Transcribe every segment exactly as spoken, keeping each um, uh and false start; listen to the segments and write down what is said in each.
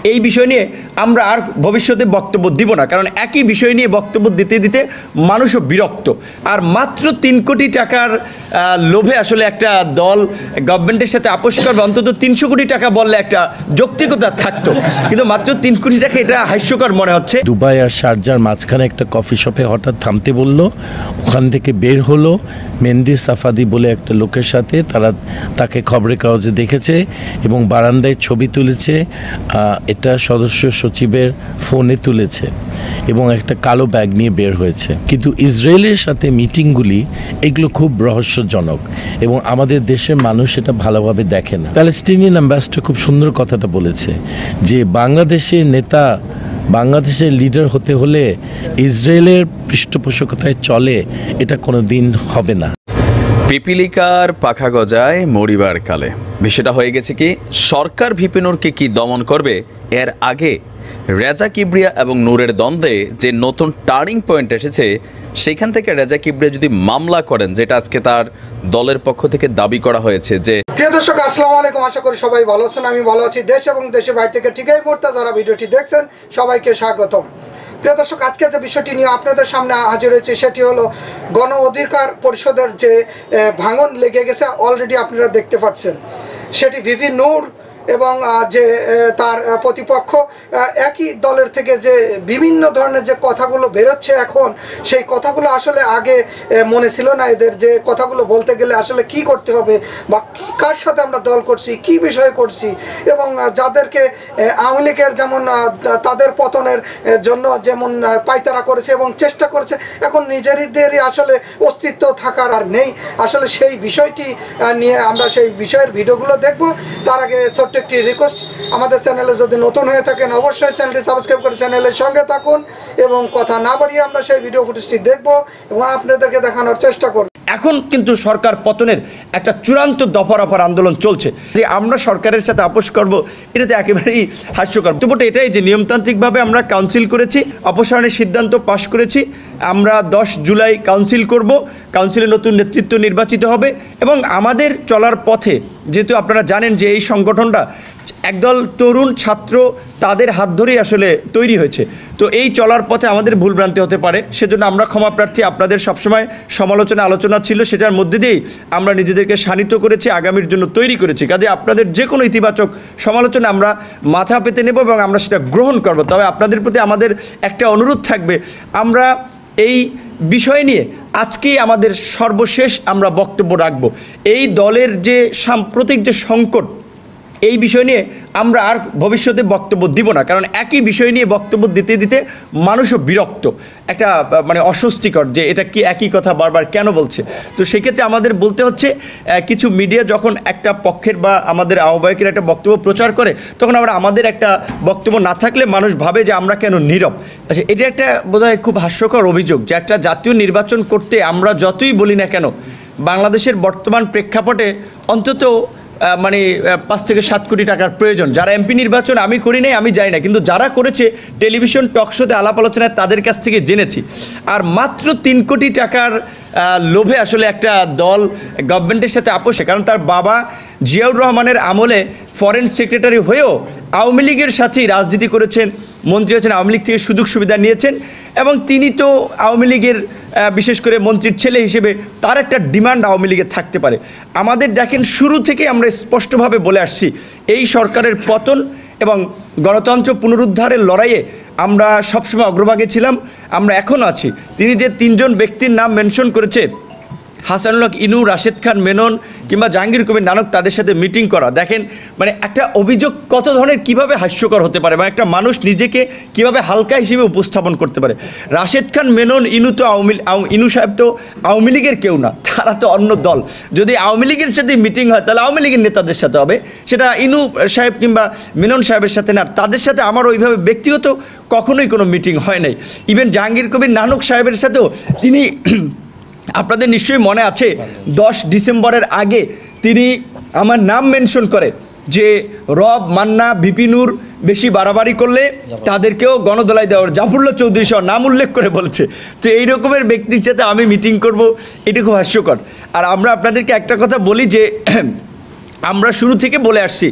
এই বিষয় নিয়ে আমরা আর ভবিষ্যতে বক্তব্য দিব না, কারণ একই বিষয় নিয়ে বক্তব্য দিতে দিতে মানুষও বিরক্ত। আর মাত্র তিন কোটি টাকার লোভে আসলে একটা দল গভর্নমেন্টের সাথে আপোষ করবে, অন্তত তিনশো কোটি টাকা বললে একটা যৌক্তিকতা থাকতো, কিন্তু মাত্র তিন কোটি টাকা, এটা হাস্যকর মনে হচ্ছে। দুবাই আর শারজার মাঝখানে একটা কফি শপে হঠাৎ থামতে বলল, ওখান থেকে বের হলো মেহেন্দি সাফাদি বলে একটা লোকের সাথে, তারা তাকে খবরের কাগজে দেখেছে এবং বারান্দায় ছবি তুলেছে, এটা সদস্য সচিবের ফোনে তুলেছে এবং একটা কালো ব্যাগ নিয়ে বের হয়েছে। কিন্তু ইসরায়েলের সাথে মিটিংগুলি এগুলো খুব রহস্যজনক এবং আমাদের দেশের মানুষ এটা ভালোভাবে দেখে না। প্যালেস্টিনিয়ান অ্যাম্বাসেডর খুব সুন্দর কথাটা বলেছে যে বাংলাদেশের নেতা, বাংলাদেশের লিডার হতে হলে ইসরায়েলের পৃষ্ঠপোষকতায় চলে, এটা কোনো দিন হবে না। পিপিলিকার পাখা গজায় মরিবার কালে। বিষয়টা হয়ে গেছে কি, সরকার ভিপি নূরকে কি দমন করবে, এর আগে রেজা কিবরিয়া এবং নূরের দ্বন্দ্বে যে নতুন টার্নিং পয়েন্ট এসেছে, সেখান থেকে রেজা কিবরিয়া যদি মামলা করেন, যেটা আজকে তার দলের পক্ষ থেকে দাবি করা হয়েছে যে। প্রিয় দর্শক, আসসালামু আলাইকুম, আশা করি সবাই ভালো আছেন। আমি ভালো আছি। দেশ এবং দেশের বাইরে থেকে ঠিক এই মুহূর্তে যারা ভিডিওটি দেখছেন সবাইকে স্বাগতম। প্রিয় দর্শক, আজকে যে বিষয়টি নিয়ে আপনাদের সামনে হাজির হয়েছে সেটি হলো গণ অধিকার পরিষদের যে ভাঙন লেগে গেছে, অলরেডি আপনারা দেখতে পাচ্ছেন। সেটি ভিপি নূর এবং যে তার প্রতিপক্ষ একই দলের থেকে যে বিভিন্ন ধরনের যে কথাগুলো বেরোচ্ছে এখন, সেই কথাগুলো আসলে আগে মনে ছিল না এদের, যে কথাগুলো বলতে গেলে আসলে কি করতে হবে বা কার সাথে আমরা দল করছি, কি বিষয়ে করছি, এবং যাদেরকে আওয়ামী লীগের যেমন তাদের পতনের জন্য যেমন পায়তারা করেছে এবং চেষ্টা করেছে, এখন নিজেদেরই আসলে অস্তিত্ব থাকার আর নেই। আসলে সেই বিষয়টি নিয়ে আমরা সেই বিষয়ের ভিডিওগুলো দেখব। তার আগে ছোট্ট একটি রিকোয়েস্ট, আমাদের চ্যানেলে যদি নতুন হয়ে থাকেন অবশ্যই চ্যানেলটি সাবস্ক্রাইব করে চ্যানেলের সঙ্গে থাকুন এবং কথা না বাড়িয়ে আমরা সেই ভিডিও ফুটেজটি দেখব এবং আপনাদেরকে দেখানোর চেষ্টা করব। এখন কিন্তু সরকার পতনের একটা চূড়ান্ত দফা রফার আন্দোলন চলছে, যে আমরা সরকারের সাথে আপোষ করব, এটা তো একেবারেই হাস্যকর। বক্তব্যটা এটাই যে নিয়মতান্ত্রিকভাবে আমরা কাউন্সিল করেছি, অপসারণের সিদ্ধান্ত পাশ করেছি, আমরা দশ জুলাই কাউন্সিল করব, কাউন্সিলের নতুন নেতৃত্ব নির্বাচিত হবে এবং আমাদের চলার পথে, যেহেতু আপনারা জানেন যে এই সংগঠনটা একদল তরুণ ছাত্র তাদের হাত ধরেই আসলে তৈরি হয়েছে, তো এই চলার পথে আমাদের ভুলভ্রান্তি হতে পারে, সেজন্য আমরা ক্ষমা প্রার্থী। আপনাদের সবসময় সমালোচনা আলোচনা ছিল, সেটার মধ্যে দিয়েই আমরা নিজেদেরকে শানিত করেছি, আগামীর জন্য তৈরি করেছি। কাজে আপনাদের যে কোনো ইতিবাচক সমালোচনা আমরা মাথা পেতে নেব এবং আমরা সেটা গ্রহণ করব। তবে আপনাদের প্রতি আমাদের একটা অনুরোধ থাকবে, আমরা এই বিষয় নিয়ে আজকেই আমাদের সর্বশেষ আমরা বক্তব্য রাখব। এই দলের যে সাম্প্রতিক যে সংকট, এই বিষয় নিয়ে আমরা আর ভবিষ্যতে বক্তব্য দিব না, কারণ একই বিষয় নিয়ে বক্তব্য দিতে দিতে মানুষও বিরক্ত, একটা মানে অস্বস্তিকর, যে এটা কি একই কথা বারবার কেন বলছে। তো সেক্ষেত্রে আমাদের বলতে হচ্ছে, কিছু মিডিয়া যখন একটা পক্ষের বা আমাদের আহ্বায়কের একটা বক্তব্য প্রচার করে, তখন আমরা আমাদের একটা বক্তব্য না থাকলে মানুষ ভাবে যে আমরা কেন নীরব। আচ্ছা, এটা একটা বোধহয় খুব হাস্যকর অভিযোগ যে একটা জাতীয় নির্বাচন করতে আমরা যতই বলি না কেন, বাংলাদেশের বর্তমান প্রেক্ষাপটে অন্তত মানে পাঁচ থেকে সাত কোটি টাকার প্রয়োজন। যারা এমপি নির্বাচন আমি করি নাই, আমি যাই না, কিন্তু যারা করেছে টেলিভিশন টক শোতে আলাপ আলোচনায় তাদের কাছ থেকে জেনেছি। আর মাত্র তিন কোটি টাকার লোভে আসলে একটা দল গভর্নমেন্টের সাথে আপোষে, কারণ তার বাবা জিয়াউর রহমানের আমলে ফরেন সেক্রেটারি হয়েও আওয়ামী লীগের সাথেই রাজনীতি করেছেন, মন্ত্রী হয়েছেন, আওয়ামী লীগ থেকে সুযোগ সুবিধা নিয়েছেন এবং তিনি তো আওয়ামী লীগের বিশেষ করে মন্ত্রীর ছেলে হিসেবে তার একটা ডিমান্ড আওয়ামী লীগের থাকতে পারে। আমাদের দেখেন, শুরু থেকে আমরা স্পষ্টভাবে বলে আসছি, এই সরকারের পতন এবং গণতন্ত্র পুনরুদ্ধারের লড়াইয়ে আমরা সবসময় অগ্রভাগে ছিলাম, আমরা এখনও আছি। তিনি যে তিনজন ব্যক্তির নাম মেনশন করেছে, হাসানুল হক ইনু, রাশেদ খান মেনন কিংবা জাহাঙ্গীর কবির নানক, তাদের সাথে মিটিং করা, দেখেন মানে একটা অভিযোগ কত ধরনের কীভাবে হাস্যকর হতে পারে বা একটা মানুষ নিজেকে কীভাবে হালকা হিসেবে উপস্থাপন করতে পারে। রাশেদ খান মেনন ইনু তো আওয়ামী ইনু সাহেব তো আওয়ামী লীগের কেউ না, তারা তো অন্য দল। যদি আওয়ামী লীগের সাথে মিটিং হয় তাহলে আওয়ামী লীগের নেতাদের সাথে হবে, সেটা ইনু সাহেব কিংবা মেনন সাহেবের সাথে না। তাদের সাথে আমার ওইভাবে ব্যক্তিগত কখনোই কোনো মিটিং হয় নাই। ইভেন জাহাঙ্গীর কবির নানক সাহেবের সাথেও তিনি, আপনাদের নিশ্চয়ই মনে আছে, দশ ডিসেম্বরের আগে তিনি আমার নাম মেনশন করে যে রব, মান্না, ভিপি নূর বেশি বাড়াবাড়ি করলে তাদেরকেও গণদোলাই দেওয়ার, জাফরুল্লাহ চৌধুরী সহ নাম উল্লেখ করে বলছে। তো এই রকমের ব্যক্তির সাথে আমি মিটিং করব, এটা খুব হাস্যকর। আর আমরা আপনাদেরকে একটা কথা বলি যে আমরা শুরু থেকে বলে আসছি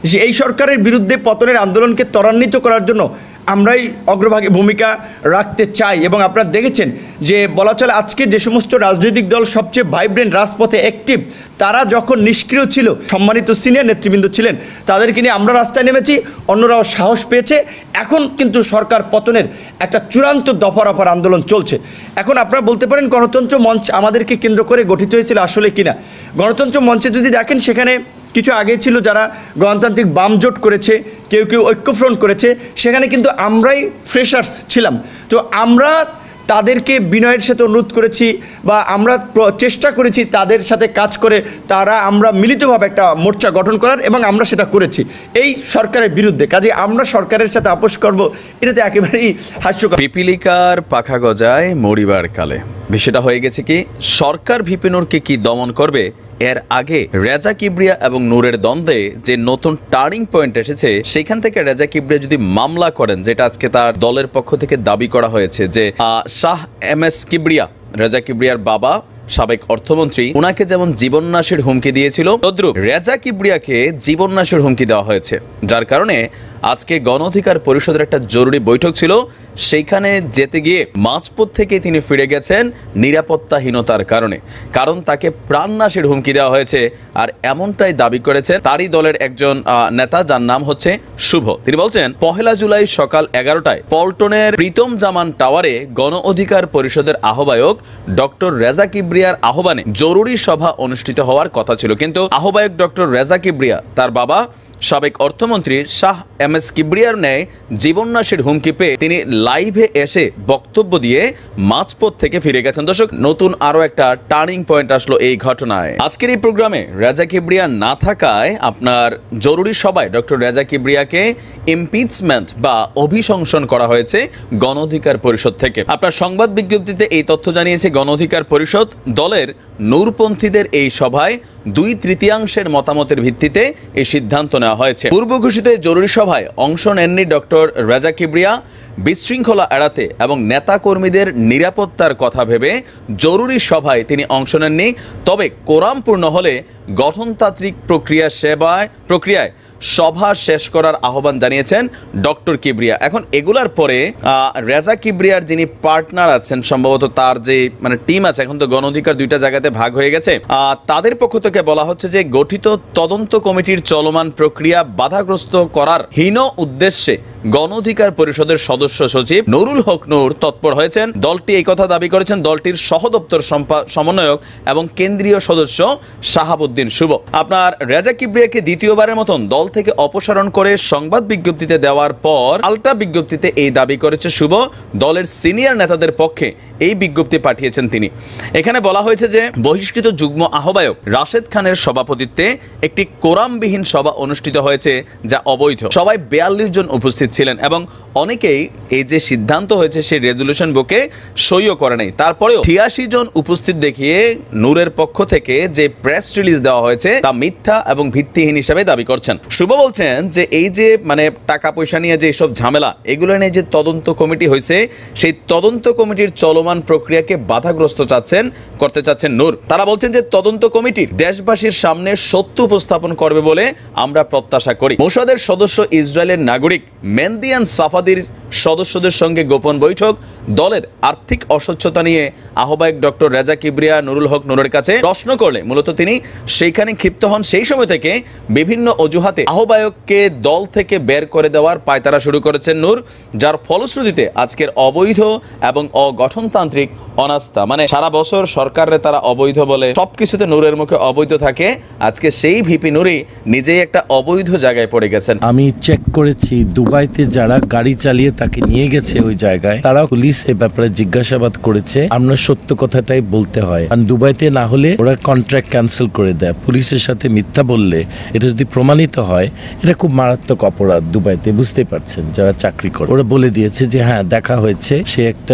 যে এই সরকারের বিরুদ্ধে পতনের আন্দোলনকে ত্বরান্বিত করার জন্য আমরাই অগ্রভাগে ভূমিকা রাখতে চাই। এবং আপনারা দেখেছেন যে বলা চলে আজকে যে সমস্ত রাজনৈতিক দল সবচেয়ে ভাইব্রেন্ট রাজপথে অ্যাক্টিভ, তারা যখন নিষ্ক্রিয় ছিল, সম্মানিত সিনিয়র নেতৃবৃন্দ ছিলেন, তাদেরকে নিয়ে আমরা রাস্তায় নেমেছি, অন্যরাও সাহস পেয়েছে। এখন কিন্তু সরকার পতনের একটা চূড়ান্ত দফা রফার আন্দোলন চলছে। এখন আপনারা বলতে পারেন গণতন্ত্র মঞ্চ আমাদেরকে কেন্দ্র করে গঠিত হয়েছিল আসলে কিনা। গণতন্ত্র মঞ্চে যদি দেখেন, সেখানে কিছু আগে ছিল যারা গণতান্ত্রিক বামজোট করেছে, কেউ কেউ ঐক্যফ্রন্ট করেছে, সেখানে কিন্তু আমরাই ফ্রেশার্স ছিলাম। তো আমরা তাদেরকে বিনয়ের সাথে অনুরোধ করেছি বা আমরা চেষ্টা করেছি তাদের সাথে কাজ করে তারা আমরা মিলিতভাবে একটা মোর্চা গঠন করার, এবং আমরা সেটা করেছি এই সরকারের বিরুদ্ধে। কাজে আমরা সরকারের সাথে আপোষ করব, এটা তো একেবারেই হাস্যকর। পিপিলিকার পাখা গজায় মরিবার কালে বিষয়টা হয়ে গেছে কি, সরকার ভিপিনুরকে কি দমন করবে এর আগে রেজা কিবরিয়া এবং নূরের দ্বন্দ্বে যে নতুন টার্নিং পয়েন্ট এসেছে, সেখান থেকে রেজা কিবরিয়া যদি মামলা করেন, যেটা আজকে তার দলের পক্ষ থেকে দাবি করা হয়েছে যে শাহ এম এস কিবরিয়া, রেজা কিবরিয়ার বাবা, সাবেক অর্থমন্ত্রী, ওনাকে যেমন জীবননাশের হুমকি দিয়েছিল, তদ্রুপ রেজা কিবরিয়াকে জীবননাশের হুমকি দেওয়া হয়েছে। যার কারণে আজকে গণ অধিকার পরিষদের একটা জরুরি বৈঠক ছিল, সেইখানে যেতে গিয়ে মাঝপথ থেকে তিনি ফিরে গেছেন নিরাপত্তাহীনতার কারণে, কারণ তাকে প্রাণনাশের হুমকি দেওয়া হয়েছে। আর এমনটাই দাবি করেছেন তারই দলের একজন নেতা, যার নাম হচ্ছে শুভ। তিনি বলছেন, পহেলা জুলাই সকাল এগারোটায় পল্টনের প্রীতম জামান টাওয়ারে গণ অধিকার পরিষদের আহ্বায়ক ডক্টর রেজা কিবরিয়ার আহ্বানে জরুরি সভা অনুষ্ঠিত হওয়ার কথা ছিল, কিন্তু আহ্বায়ক ডক্টর রেজা কিবরিয়া তার বাবা সাবেক অর্থমন্ত্রী শাহ এম এস কিবরিয়ার ন্যায় জীবননাশের হুমকি পেয়ে তিনি লাইভে এসে বক্তব্য দিয়ে মাঝপথ থেকে ফিরে গেছেন। দর্শক, নতুন আরো একটা টার্নিং পয়েন্ট আসলো এই ঘটনায়। আজকের এই প্রোগ্রামে রেজা কিবরিয়া না থাকায় আপনার জরুরি সভায় ডক্টর রেজা কিবরিয়াকে ইমপিচমেন্ট বা অভিশংসন করা হয়েছে গণ অধিকার পরিষদ থেকে। আপনার সংবাদ বিজ্ঞপ্তিতে এই তথ্য জানিয়েছে গণ অধিকার পরিষদ। দলের নূরপন্থীদের এই সভায় দুই তৃতীয়াংশের মতামতের ভিত্তিতে এই সিদ্ধান্ত নেওয়া হয়েছে। পূর্ব ঘোষিত জরুরি সভায় অংশ নেননি ডক্টর রেজা কিবরিয়া। বিশৃঙ্খলা এড়াতে এবং নেতাকর্মীদের নিরাপত্তার কথা ভেবে জরুরি সভায় তিনি অংশ নেননি। তবে কোরাম পূর্ণ হলে গঠনতান্ত্রিক প্রক্রিয়া সেবায় প্রক্রিয়ায় সভা শেষ করার আহ্বান জানিয়েছেন ডক্টর কিবরিয়া। এখন এগুলার পরে রেজা কিবরিয়ার যিনি পার্টনার আছেন, সম্ভবত তার যে মানে টিম আছে, এখন তো গণ অধিকার দুইটা জায়গাতে ভাগ হয়ে গেছে, তাদের পক্ষ থেকে বলা হচ্ছে যে গঠিত তদন্ত কমিটির চলমান প্রক্রিয়া বাধাগ্রস্ত করার হীন উদ্দেশ্যে গণ অধিকার পরিষদের সদস্য সচিব নুরুল হক নূর তৎপর হয়েছেন। দলটি এই কথা দাবি করেছেন দলটির সহদপ্তর সমন্বয়ক এবং কেন্দ্রীয় সদস্য শাহাবুদ্দিন শুভ। আপনার রেজা কিবরিয়াকে দ্বিতীয়বারের মতন দল থেকে অপসারণ করে সংবাদ বিজ্ঞপ্তিতে দেওয়ার পর পাল্টা বিজ্ঞপ্তিতে এই দাবি করেছে শুভ। দলের সিনিয়র নেতাদের পক্ষে এই বিজ্ঞপ্তি পাঠিয়েছেন তিনি। এখানে বলা হয়েছে যে বহিষ্কৃত যুগ্ম আহ্বায়ক রাশেদ খানের সভাপতিত্বে একটি কোরামবিহীন সভা অনুষ্ঠিত হয়েছে, যা অবৈধ। সবাই বিয়াল্লিশ জন উপস্থিত ছিলেন এবং অনেকেই এই যে সিদ্ধান্ত হয়েছে সেই রেজলিউশন বুকে সইও করে নাই। তারপরেও ছিয়াশি জন উপস্থিত দেখিয়ে নূরের পক্ষ থেকে যে প্রেস রিলিজ দেওয়া হয়েছে তা মিথ্যা এবং ভিত্তিহীন হিসাবে দাবি করছেন। শুভ বলছেন যে এই যে মানে টাকা পয়সা নিয়ে যে সব ঝামেলা, এগুলো নিয়ে যে তদন্ত কমিটি হয়েছে, সেই তদন্ত কমিটির চলমান প্রক্রিয়াকে বাধাগ্রস্ত চাচ্ছেন করতে চাচ্ছেন নূর। তারা বলছেন যে তদন্ত কমিটির দেশবাসীর সামনে সত্য উপস্থাপন করবে বলে আমরা প্রত্যাশা করি। মোসাদের সদস্য ইসরায়েলের নাগরিক মেন্দিয়ান সাফাদির সদস্যদের সঙ্গে গোপন বৈঠক, দলের আর্থিক অস্বচ্ছতা নিয়ে আহ্বায়ক ডক্টর রেজা কিবরিয়া নুরুল হক নূরের কাছে প্রশ্ন করলে মূলত তিনি সেইখানে ক্ষিপ্ত হন। সেই সময় থেকে বিভিন্ন অজুহাতে আহ্বায়ককে দল থেকে বের করে দেওয়ার পায়তারা শুরু করেছেন নূর, যার ফলশ্রুতিতে আজকের অবৈধ এবং অগঠনতান্ত্রিক অনাস্থা, মানে সারা বছর সরকারে তারা অবৈধ বলে, সবকিছুতে নূরের মুখে অবৈধ থাকে। আজকে সেই ভিপি নূরই নিজেই একটা অবৈধ জায়গায় পড়ে গেছেন। আমি চেক করেছি, দুবাইতে যারা গাড়ি চালিয়ে তাকে নিয়ে গেছে ওই জায়গায়, তারা পুলিশ এ ব্যাপারে জিজ্ঞাসাবাদ করেছে। আমরা সত্য কথাটাই বলতে হয়, কারণ দুবাইতে না হলে ওরা কন্ট্রাক্ট ক্যান্সেল করে দেয়। পুলিশের সাথে মিথ্যা বললে এটা যদি প্রমাণিত হয়, এটা খুব মারাত্মক অপরাধ দুবাইতে, বুঝতে পারছেন যারা চাকরি করে। ওরা বলে দিয়েছে যে হ্যাঁ দেখা হয়েছে, সে একটা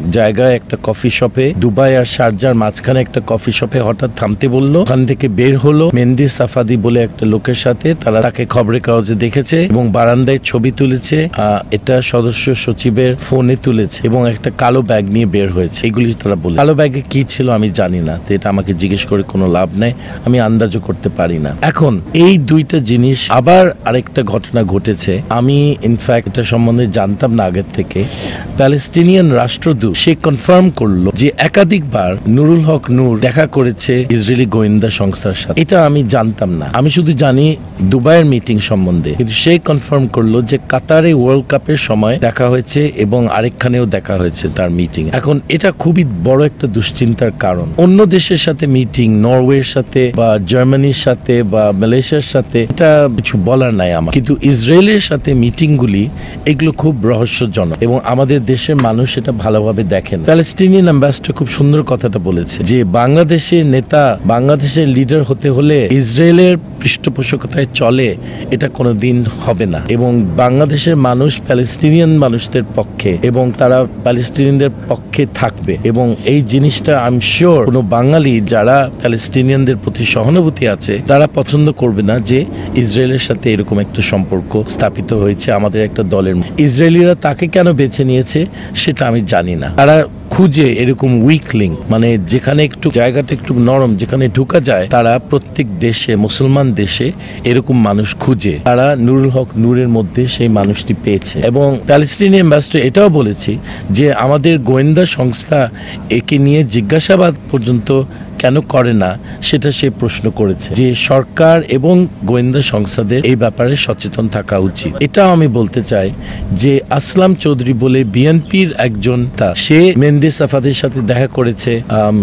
জায়গায় একটা কফি শপে, দুবাই আর শারজার মাঝখানে একটা কফি শপে হঠাৎ থামতে বলল। ওখান থেকে বের হলো মেহেন্দি সাফাদি বলে একটা লোকের সাথে, তারা তাকে খবরের কাগজে দেখেছে এবং বারান্দায় ছবি তুলেছে। এটা সদস্য সচিবের ফোনে তুলেছে এবং একটা কালো ব্যাগ নিয়ে বের হয়েছে। এগুলি তারা বলে। কালো ব্যাগে কি ছিল আমি জানি না, তো এটা আমাকে জিজ্ঞেস করে কোনো লাভ নাই, আমি আন্দাজও করতে পারি না। এখন এই দুইটা জিনিস আবার আরেকটা ঘটনা ঘটেছে, আমি ইনফ্যাক্ট এটা সম্বন্ধে জানতাম না আগের থেকে। প্যালেস্টিনিয়ান রাষ্ট্রদূত সে কনফার্ম করলো যে একাধিকবার নুরুল হক নূর দেখা করেছে ইসরায়েলি গোয়েন্দা সংস্থার সাথে। এটা আমি জানতাম না, আমি শুধু জানি দুবাইয়ের মিটিং সম্বন্ধে, কিন্তু সে কনফার্ম করলো যে কাতারে ওয়ার্ল্ড কাপের সময় দেখা হয়েছে এবং আরেকখানেও দেখা হয়েছে তার মিটিং। এখন এটা খুবই বড় একটা দুশ্চিন্তার কারণ। অন্য দেশের সাথে মিটিং, নরওয়ের সাথে বা জার্মানির সাথে বা মালয়েশিয়ার সাথে, এটা কিছু বলার নাই আমার, কিন্তু ইসরায়েলের সাথে মিটিংগুলি এগুলো খুব রহস্যজনক এবং আমাদের দেশের মানুষ এটা ভালোভাবে দেখেন। প্যালেস্টিনিয়ান অ্যাম্বাসেডর খুব সুন্দর কথাটা বলেছে যে বাংলাদেশের নেতা, বাংলাদেশের লিডার হতে হলে ইসরায়েলের পৃষ্ঠপোষকতায় চলে, এটা কোনোদিন হবে না। এবং বাংলাদেশের মানুষ প্যালেস্টিনিয়ান মানুষদের পক্ষে এবং তারা প্যালেস্টিনিয়ানদের পক্ষে থাকবে এবং এই জিনিসটা আই এম শিওর কোনো বাঙালি যারা প্যালেস্টিনিয়ানদের প্রতি সহানুভূতি আছে তারা পছন্দ করবে না যে ইসরায়েলের সাথে এরকম একটা সম্পর্ক স্থাপিত হয়েছে আমাদের একটা দলের। ইসরায়েলিরা তাকে কেন বেছে নিয়েছে সেটা আমি জানি না। তারা খুঁজে এরকম উইক লিঙ্ক, মানে যেখানে একটু জায়গাটা একটু নরম, যেখানে ঢুকা যায়, তারা প্রত্যেক দেশে, মুসলমান দেশে এরকম মানুষ খুঁজে। তারা নুরুল হক নূরের মধ্যে সেই মানুষটি পেয়েছে এবং প্যালেস্টিনিয়ান অ্যাম্বাসেডর এটাও বলেছে যে আমাদের গোয়েন্দা সংস্থা একে নিয়ে জিজ্ঞাসাবাদ পর্যন্ত কেন করে না সেটা সে প্রশ্ন করেছে, যে সরকার এবং গোয়েন্দা সংস্থাদের এই ব্যাপারে সচেতন থাকা উচিত। এটাও আমি বলতে চাই যে আসলাম চৌধুরী বলে বিএনপির একজন, তা সে মেহেন্দি সাফাদির সাথে দেখা করেছে,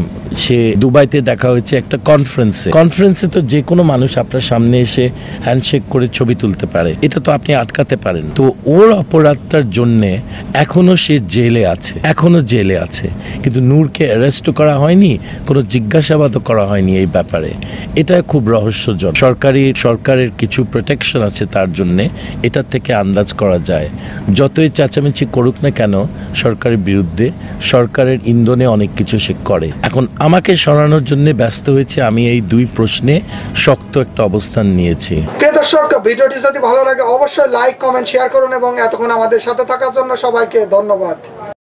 সে দুবাইতে দেখা হয়েছে একটা কনফারেন্সে। কনফারেন্সে তো যে কোনো মানুষ আপনার সামনে এসে হ্যান্ডশেক করে ছবি তুলতে পারে, এটা তো আপনি আটকাতে পারেন। তো ওর অপরাধটার জন্য এখনো সে জেলে আছে, এখনো জেলে আছে, কিন্তু নূরকে অ্যারেস্ট করা হয়নি, কোনো জিজ্ঞাসা জিজ্ঞাসাবাদও করা হয়নি এই ব্যাপারে। এটা খুব রহস্যজনক। সরকারি সরকারের কিছু প্রোটেকশন আছে তার জন্যে, এটার থেকে আন্দাজ করা যায়। যতই চেঁচামেচি করুক না কেন সরকারের বিরুদ্ধে, সরকারের ইন্ধনে অনেক কিছু সে করে। এখন আমাকে সরানোর জন্য ব্যস্ত হয়েছে, আমি এই দুই প্রশ্নে শক্ত একটা অবস্থান নিয়েছি। প্রিয় দর্শক, ভিডিওটি যদি ভালো লাগে অবশ্যই লাইক, কমেন্ট, শেয়ার করুন এবং এতক্ষণ আমাদের সাথে থাকার জন্য সবাইকে ধন্যবাদ।